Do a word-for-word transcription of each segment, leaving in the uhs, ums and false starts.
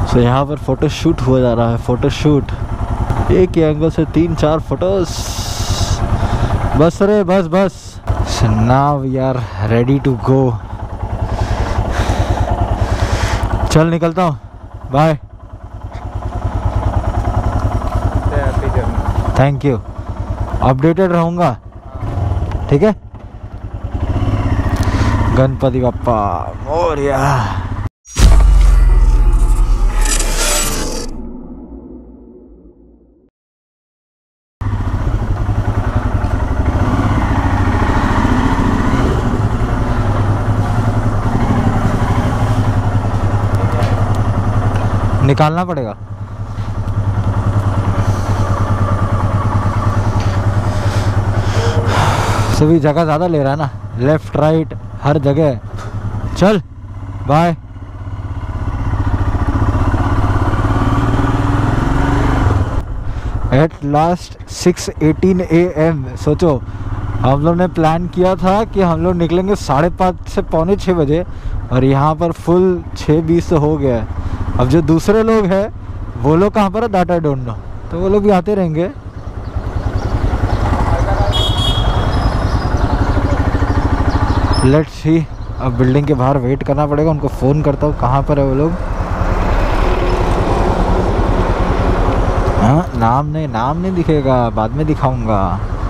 सो यहाँ पर photo shoot हुआ जा रहा है। फोटो शूट एक ही एंगल से तीन चार फोटोज। बस रे बस बस। Now we are ready to go. चल निकलता हूँ, बाय। थैंक यू, अपडेटेड रहूँगा, ठीक है। गणपति बप्पा मोरया। निकालना पड़ेगा। सभी जगह ज़्यादा ले रहा है ना, लेफ्ट राइट हर जगह। चल bye. At last six eighteen A M. सोचो हम लोग ने प्लान किया था कि हम लोग निकलेंगे साढ़े पाँच से पौने छः बजे और यहाँ पर फुल छः बीस हो गया है। अब जो दूसरे लोग हैं वो लोग कहाँ पर है दैट आई डोंट नो, तो वो लोग भी आते रहेंगे। Let's see. अब बिल्डिंग के बाहर वेट करना पड़ेगा, उनको फ़ोन करता हूँ कहाँ पर है वो लोग। हाँ नाम नहीं, नाम नहीं दिखेगा, बाद में दिखाऊंगा।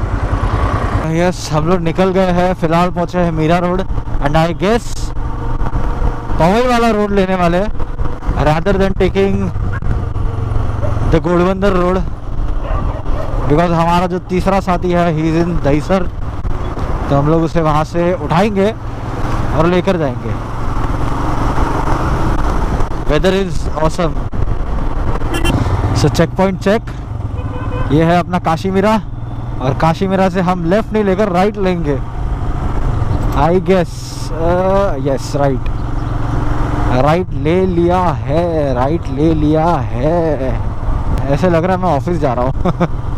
यस हम लोग निकल गए हैं, फिलहाल पहुँचे हैं Mira road and I guess Powai वाला रोड लेने वाले rather than taking the Golbandar road, because हमारा जो तीसरा साथी है ही इज इन दहीसर, तो हम लोग उसे वहाँ से उठाएंगे और लेकर जाएंगे। Weather is awesome. So checkpoint check. ये है अपना काशीमीरा और काशीमीरा से हम लेफ्ट नहीं लेकर राइट लेंगे I guess. Yes right, right ले लिया है, राइट ले लिया है। ऐसे लग रहा है मैं ऑफिस जा रहा हूँ।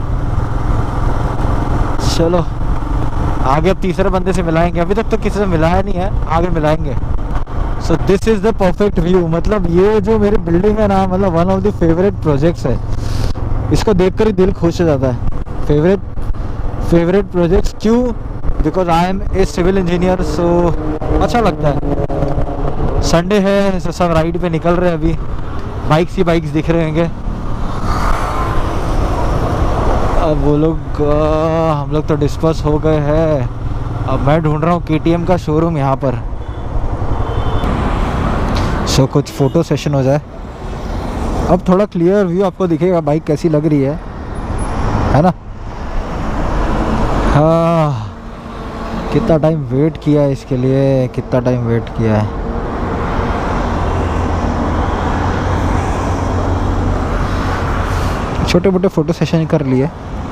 चलो आगे अब तीसरे बंदे से मिलाएंगे, अभी तक तो किसी से मिलाया नहीं है, आगे मिलाएंगे। So this is the perfect view. मतलब ये जो मेरी बिल्डिंग है ना, मतलब one of the favourite projects है। इसको देखकर ही दिल खुश हो जाता है। फेवरेट फेवरेट प्रोजेक्ट्स क्यों? Because I am a civil engineer, so अच्छा लगता है। संडे है, सब राइड पे निकल रहे हैं। अभी बाइक्स ही बाइक्स दिख रहे होंगे। अब वो लोग, हम लोग तो डिस्पर्स हो गए हैं। अब मैं ढूंढ रहा हूँ केटीएम का शोरूम यहाँ पर। सो so, कुछ फ़ोटो सेशन हो जाए। अब थोड़ा क्लियर व्यू आपको दिखेगा बाइक कैसी लग रही है, है ना। हाँ कितना टाइम वेट किया है इसके लिए, कितना टाइम वेट किया है। छोटे मोटे फ़ोटो सेशन कर लिए।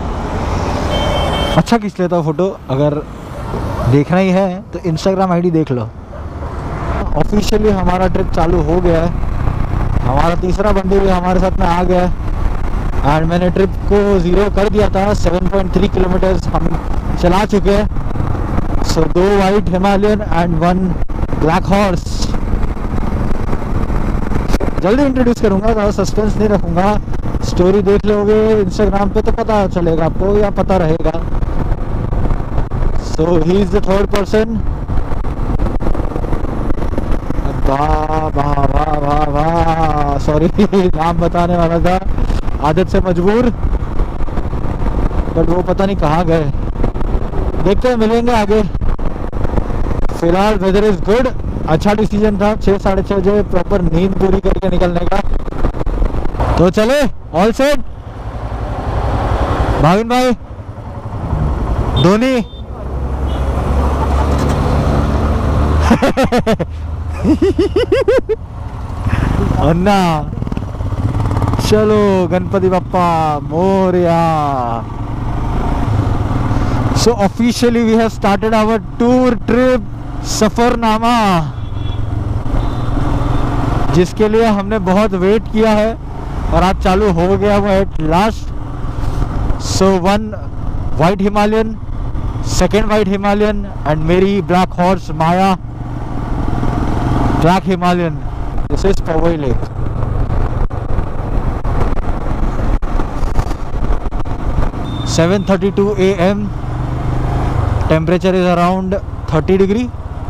अच्छा खींच लेता हूँ फ़ोटो। अगर देखना ही है तो इंस्टाग्राम आईडी देख लो। ऑफिशियली हमारा ट्रिप चालू हो गया है। हमारा तीसरा बंडे भी हमारे साथ में आ गया है एंड मैंने ट्रिप को ज़ीरो कर दिया था। सेवन पॉइंट थ्री किलोमीटर्स हम चला चुके हैं। सो दो white Himalayan and one black horse. जल्दी इंट्रोड्यूस करूँगा, ज़्यादा सस्पेंस नहीं रखूँगा। स्टोरी देख लोगे इंस्टाग्राम पे तो पता चलेगा आपको, या पता रहेगा। So he is the third person. वाह वाह वाह वाह वाह, सॉरी नाम बताने वाला था, आदत से मजबूर, बट वो पता नहीं कहाँ गए। देखते हैं, मिलेंगे आगे। फिलहाल वेदर इज गुड। अच्छा डिसीजन था छः साढ़े छः बजे प्रॉपर नींद पूरी करके निकलने का। तो चले, ऑल सेट। भाविन भाई, धोनी अन्ना, चलो Ganpati Bappa Morya. So officially we have started our tour trip सफरनामा, जिसके लिए हमने बहुत वेट किया है और आज चालू हो गया वो at last. So one white Himalayan, second white Himalayan and मेरी black horse Maya black Himalayan. This is Powai lake. Seven thirty two A M, temperature is around thirty degree.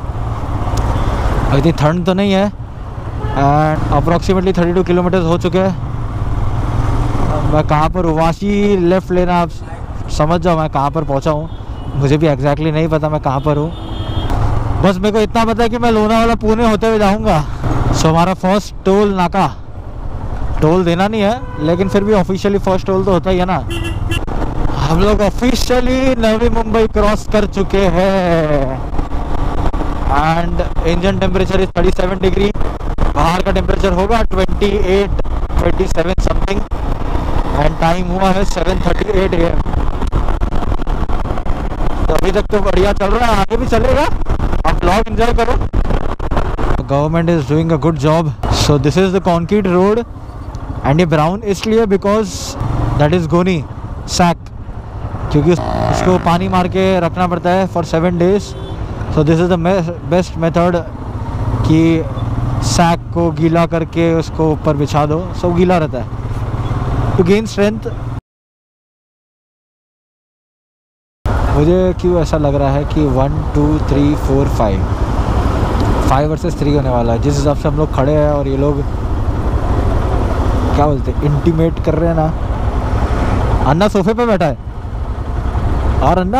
इतनी ठंड तो नहीं है and approximately thirty two kilometres हो चुके हैं। मैं कहाँ पर हूँ, वाशी लेफ़्ट लेना, आप समझ जाओ मैं कहाँ पर पहुँचा हूँ। मुझे भी एग्जैक्टली नहीं पता मैं कहाँ पर हूँ, बस मेरे को इतना पता है कि मैं लोनावाला पुणे होते हुए जाऊँगा। सो हमारा फर्स्ट टोल नाका, टोल देना नहीं है लेकिन फिर भी ऑफिशियली फर्स्ट टोल तो होता ही है ना। हम लोग ऑफिशियली नवी मुंबई क्रॉस कर चुके हैं and engine temperature is thirty seven degree. बाहर का टेम्परेचर होगा twenty eight twenty seven something and time हुआ है seven thirty eight A M. तो अभी तक तो बढ़िया चल रहा है, आगे भी चलेगा। आप ब्लॉग एंजॉय करो। Government is doing a good job. So this is the concrete road and ये ब्राउन इसलिए because that is gunny sack, क्योंकि उसको पानी मार के रखना पड़ता है for seven days. So this is the best method कि सैक को गीला करके उसको ऊपर बिछा दो, सो गीला रहता है टू गेन स्ट्रेंथ। मुझे क्यों ऐसा लग रहा है कि one two three four five five versus three होने वाला है, जिस हिसाब से हम लोग खड़े हैं और ये लोग क्या बोलते हैं इंटीमेट कर रहे हैं ना। अन्ना सोफे पे बैठा है और अन्ना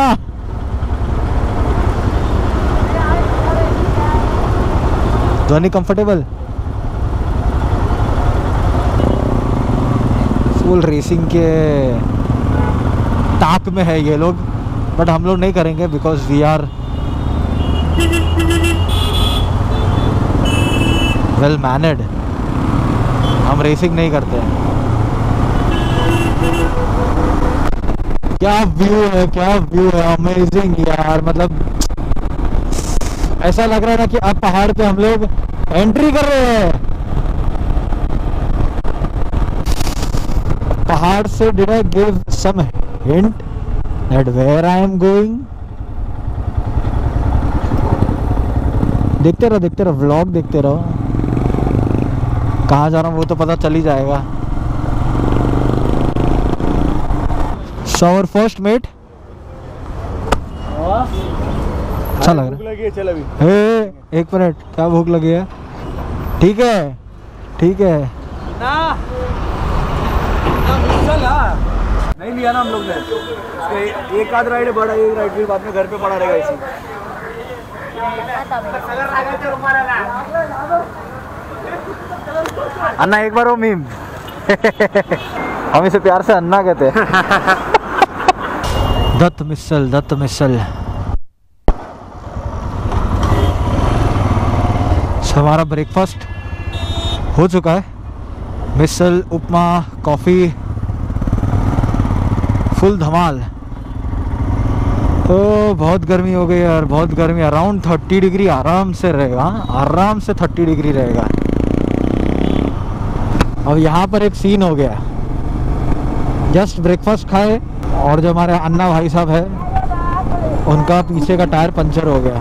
ध्वनि कंफर्टेबल। फुल रेसिंग के ताक में है ये लोग, बट हम लोग नहीं करेंगे because we are well mannered. हम रेसिंग नहीं करते। क्या व्यू है, क्या व्यू है, अमेजिंग यार। मतलब ऐसा लग रहा है ना कि अब पहाड़ पे हम लोग एंट्री कर रहे हैं। पहाड़ से did I give some hint that where I am going? देखते रहो देखते रहो व्लॉग देखते रहो, कहाँ जा रहा हूँ वो तो पता चल ही जाएगा। So our first mate, अच्छा लग रहा है। चल अभी हे एक मिनट, क्या भूख लगी है? ठीक है ठीक है ना, नहीं लिया ना हम लोग ने। एक आध राइड बड़ा, एक राइड फिर बाद में घर पे पड़ा रहेगा इसी। अन्ना एक बार वो मीम हम इसे प्यार से अन्ना कहते हैं। दत्त मिसल दत्त मिसल। हमारा ब्रेकफास्ट हो चुका है, मिसल, उपमा, कॉफ़ी, फुल धमाल। तो बहुत गर्मी हो गई यार, बहुत गर्मी। अराउंड थर्टी डिग्री आराम से रहेगा, आराम से थर्टी डिग्री रहेगा। अब यहाँ पर एक सीन हो गया, जस्ट ब्रेकफास्ट खाए और जो हमारे अन्ना भाई साहब है उनका पीछे का टायर पंचर हो गया।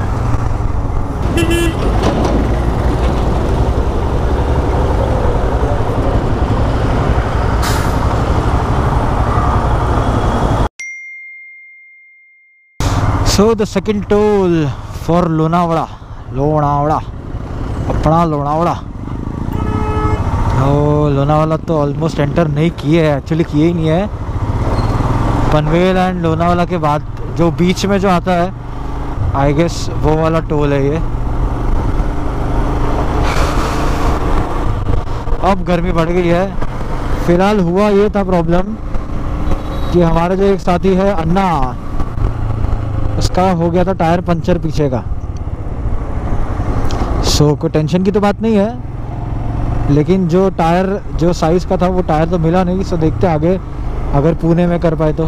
So the second toll for Lonavala, Lonavala अपना लोनावाला। तो लोनावाला तो ऑलमोस्ट एंटर नहीं किए है, एक्चुअली किए ही नहीं है। पनवेल एंड लोनावाला के बाद जो बीच में जो आता है आई गेस वो वाला टोल है ये। अब गर्मी बढ़ गई है। फिलहाल हुआ ये था प्रॉब्लम कि हमारे जो एक साथी है अन्ना, उसका हो गया था टायर पंचर पीछे का। सो कोई टेंशन की तो बात नहीं है, लेकिन जो टायर जो साइज़ का था वो टायर तो मिला नहीं। सो देखते आगे अगर पुणे में कर पाए तो।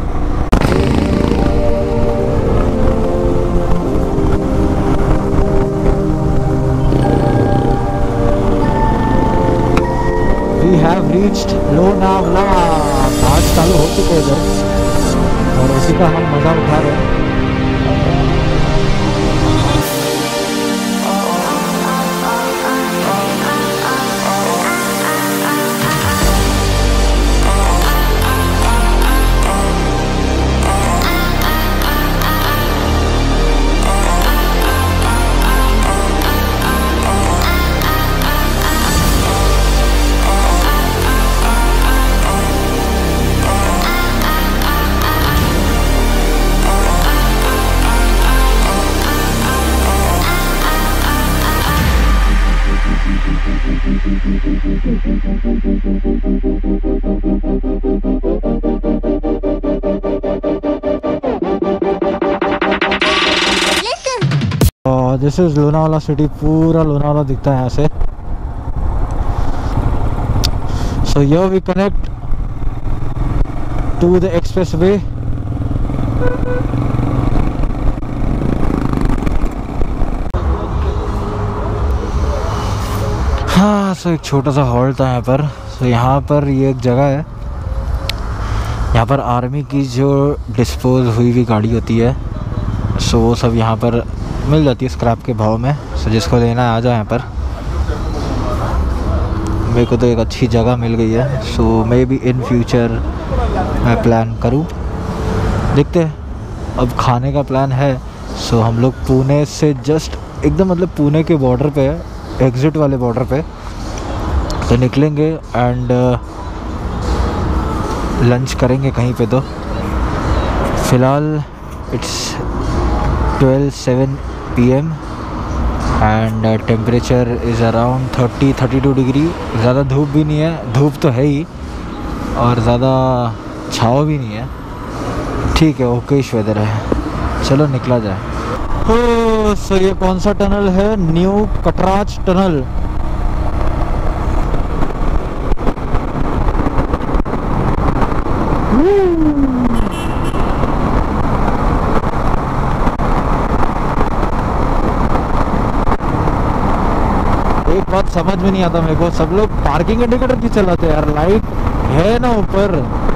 We have reached Lonavala. आज चालू हो चुके हैं इधर और उसी का हम मज़ा उठा रहे हैं। दिस इज लोनावाला सिटी, पूरा लोनावाला दिखता है यहाँ से। So here we connect to the expressway. हाँ, सो एक छोटा सा हॉल था यहाँ पर। सो यहाँ पर ये एक जगह है, यहाँ पर आर्मी की जो डिस्पोज हुई हुई गाड़ी होती है, सो वो सब यहाँ पर मिल जाती है स्क्रैप के भाव में। सो जिसको लेना है आ जाओ यहाँ पर। मेरे को तो एक अच्छी जगह मिल गई है, so maybe in future मैं प्लान करूँ, देखते हैं। अब खाने का प्लान है। सो हम लोग पुणे से जस्ट एकदम मतलब पुणे के बॉर्डर पे, एग्ज़िट वाले बॉर्डर पे तो निकलेंगे एंड लंच करेंगे कहीं पे। तो फ़िलहाल it's twelve seven P M and temperature is around thirty thirty two degree. ज़्यादा धूप भी नहीं है, धूप तो है ही, और ज़्यादा छाँव भी नहीं है। ठीक है, ओकेश वेदर है। चलो निकला जाए। हो सो ये कौन सा टनल है? New Katraj tunnel. एक बात समझ में नहीं आता मेरे को, सब लोग पार्किंग इंडिकेटर क्यों चलाते हैं यार? लाइट है ना ऊपर,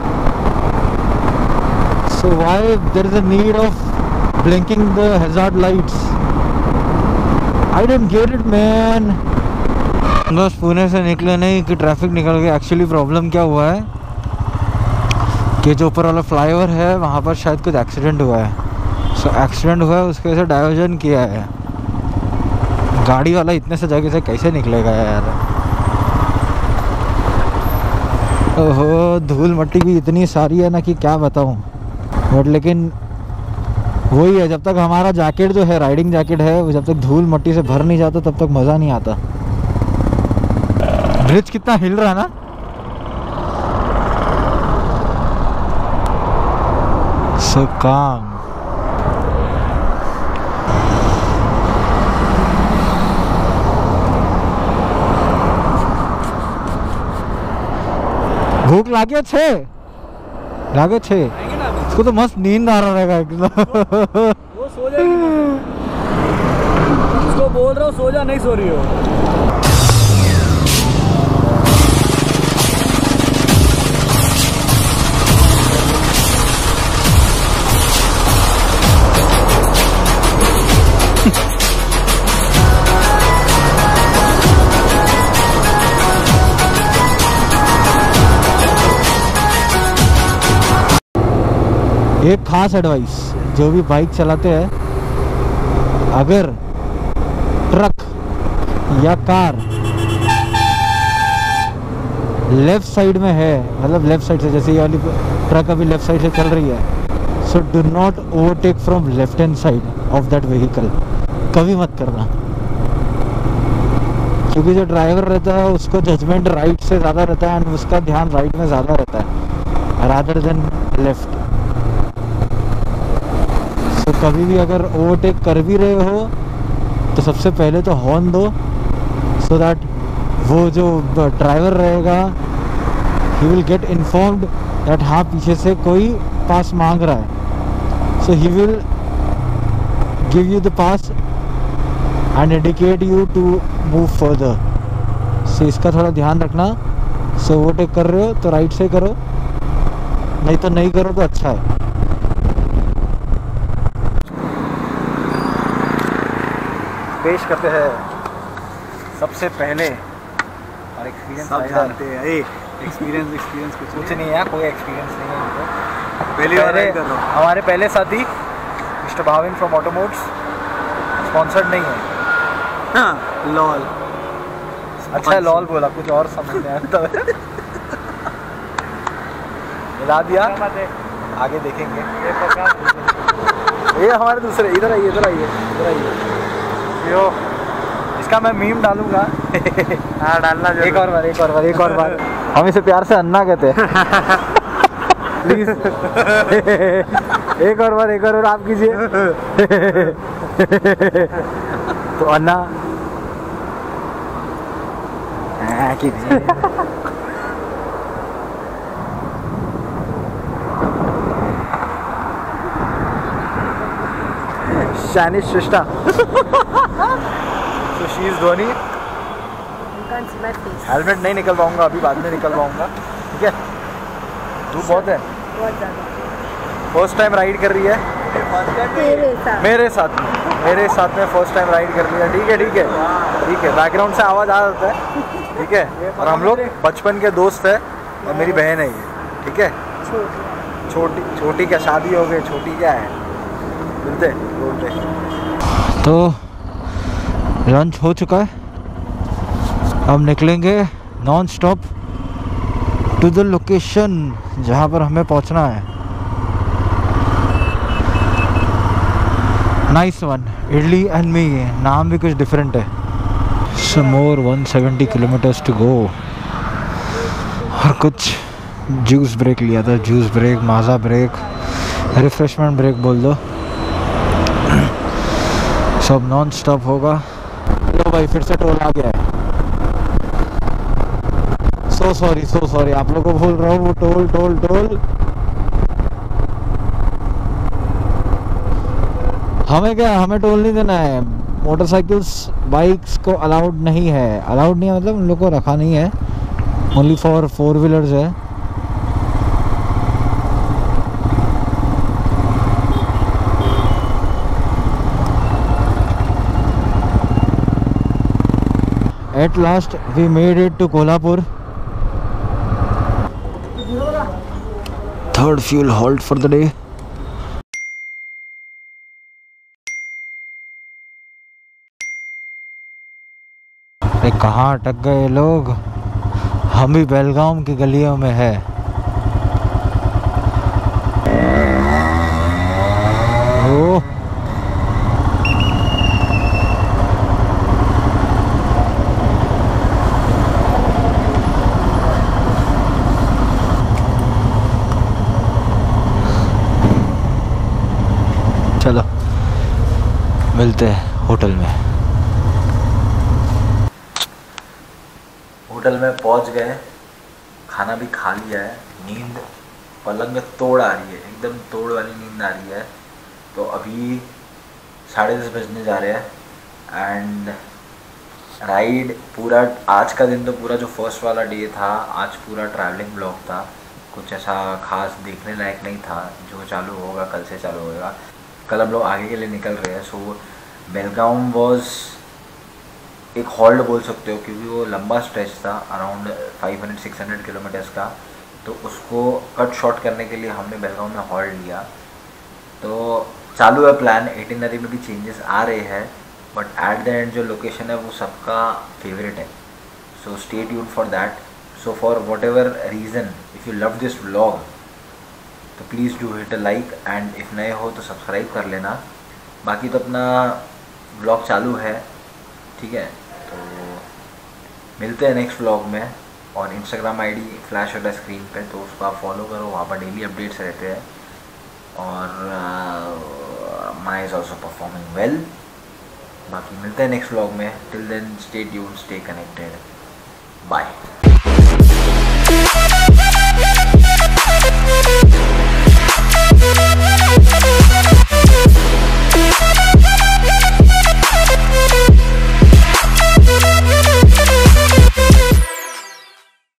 so why there is a need of blinking the hazard lights? I don't get it man. बस पुणे से निकले नहीं कि ट्रैफिक निकल गया। एक्चुअली प्रॉब्लम क्या हुआ है कि जो ऊपर वाला फ्लाईओवर है वहाँ पर शायद कुछ एक्सीडेंट हुआ है। सो so, एक्सीडेंट हुआ है, उसके वजह से डाइवर्जन किया है। गाड़ी वाला इतने से जगह से कैसे निकलेगा यार? ओहो, धूल मट्टी भी इतनी सारी है ना कि क्या बताऊं। बट लेकिन वही है, जब तक हमारा जैकेट जो है, राइडिंग जैकेट है, वो जब तक धूल मट्टी से भर नहीं जाता तब तक मज़ा नहीं आता। ब्रिज कितना हिल रहा है ना। सो काम। भूख लागे छे लागे छे इसको तो मस्त नींद आ रहा रहेगा एकदम। वो सो जाएगी, उसको बोल रहा हूँ सो जा, नहीं सो रही हो। एक खास एडवाइस, जो भी बाइक चलाते हैं, अगर ट्रक या कार लेफ्ट साइड में है, मतलब लेफ्ट साइड से, जैसे ये वाली ट्रक अभी लेफ्ट साइड से चल रही है, so do not overtake from left hand side of that vehicle. कभी मत करना, क्योंकि जो ड्राइवर रहता है उसको जजमेंट राइट से ज़्यादा रहता है एंड उसका ध्यान राइट में ज़्यादा रहता है रादर देन लेफ्ट। तो कभी भी अगर ओवरटेक कर भी रहे हो तो सबसे पहले तो हॉर्न दो, सो दैट वो जो ड्राइवर रहेगा he will get informed that हाँ पीछे से कोई पास मांग रहा है, so he will give you the pass and indicate you to move further. So इसका थोड़ा ध्यान रखना। सो ओवरटेक कर रहे हो तो राइट से करो, नहीं तो नहीं करो तो अच्छा है। पेश करते हैं सबसे पहले और एक्सपीरियंस सब जानते हैं। ए एक्सपीरियंस एक्सपीरियंस कुछ कुछ नहीं है, कोई एक्सपीरियंस नहीं है उनको। पहली बार राइड कर रहा हूँ। हमारे पहले साथी mister Bhavin from Automots, sponsored नहीं है। हाँ, लॉल। अच्छा है लॉल बोला, कुछ और समझ में आता है। मिला दिया, आगे देखेंगे। ये हमारे दूसरे, इधर आइए इधर आइए इधर आइए। यो इसका मैं मीम डालूंगा। हाँ डालना जरूर। एक और बार एक और बार एक और बार हम इसे प्यार से अन्ना कहते हैं। प्लीज एक और बार एक और बार आप कीजिए। तो अन्ना कीजिए। शानिश सृष्टा। So she is Dhoni। Helmet नहीं निकल पाऊंगा अभी, बाद में निकल पाऊंगा, ठीक है। धूप बहुत है। फर्स्ट टाइम राइड कर रही है मेरे साथ में मेरे साथ में फर्स्ट टाइम राइड कर रही है। ठीक है ठीक है ठीक है। बैकग्राउंड से आवाज़ आ जाता है, ठीक है। और हम लोग बचपन के दोस्त है और मेरी बहन है ये, ठीक है। छोटी छोटी क्या शादी हो गई, छोटी क्या है। मिलते बोलते तो लंच हो चुका है, अब निकलेंगे non stop to the location जहाँ पर हमें पहुँचना है। Nice one, idli and me, नाम भी कुछ डिफरेंट है। Some more one seventy kilometres to go. और कुछ जूस ब्रेक लिया था, juice break, Maaza break, refreshment break बोल दो, सब नॉन स्टॉप होगा। लो भाई फिर से टोल आ गया है। सो सॉरी सो सॉरी आप लोगों को बोल रहा हूँ, वो टोल टोल टोल। हमें क्या, हमें टोल नहीं देना है। मोटरसाइकिल्स बाइक्स को अलाउड नहीं है, अलाउड नहीं है मतलब उन लोग को रखा नहीं है, ओनली फॉर फोर व्हीलर्स है। At last we made it to Kolhapur. Third fuel halt for the day. अरे कहाँ अटक गए लोग, हम भी बेलगाम की गलियों में है। ओ चलो मिलते हैं होटल में। होटल में पहुंच गए, खाना भी खा लिया है, नींद पलंग में तोड़ आ रही है, एकदम तोड़ वाली नींद आ रही है। तो अभी साढ़े दस बजने जा रहे हैं एंड राइड पूरा, आज का दिन तो पूरा जो फर्स्ट वाला डे था, आज पूरा ट्रैवलिंग ब्लॉग था, कुछ ऐसा खास देखने लायक नहीं था। जो चालू होगा कल से चालू होगा, कल हम लोग आगे के लिए निकल रहे हैं। सो बेलगाम वॉज एक हॉल्ट बोल सकते हो, क्योंकि वो लंबा स्ट्रेच था, around five hundred six hundred kilometres का। तो उसको कट शॉर्ट करने के लिए हमने बेलगाम में हॉल्ट लिया। तो चालू है प्लान, एटिनरी में भी चेंजेस आ रहे हैं, बट एट द एंड जो लोकेशन है वो सबका फेवरेट है। So stay tuned for that. So for whatever reason, if you love this vlog तो please do hit a like and if नए हो तो सब्सक्राइब कर लेना। बाकी तो अपना व्लॉग चालू है, ठीक है। तो मिलते हैं नेक्स्ट व्लॉग में, और इंस्टाग्राम आईडी फ्लैश होता है स्क्रीन पे, तो उसको आप फॉलो करो, वहाँ पर डेली अपडेट्स रहते हैं। और my is also performing well. बाकी मिलते हैं नेक्स्ट व्लॉग में, till then stay tuned, stay connected, bye.